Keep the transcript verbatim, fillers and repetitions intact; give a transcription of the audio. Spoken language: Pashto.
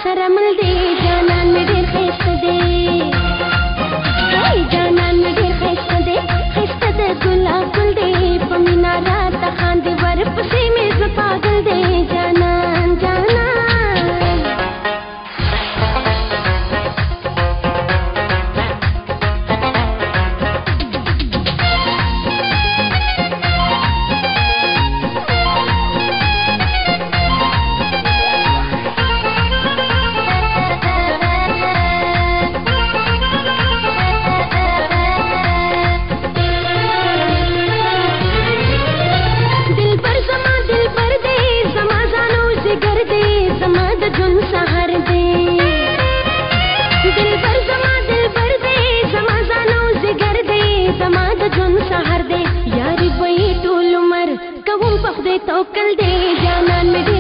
سره مل دی جانان مې ډېر ښایسته دی جانان مې ډېر ښایسته دی ښایسته د ګلاب ګل دی په مینه راته خاندي ورپسې مې زه پاګل دی جانان جانان توکل دے جانان میں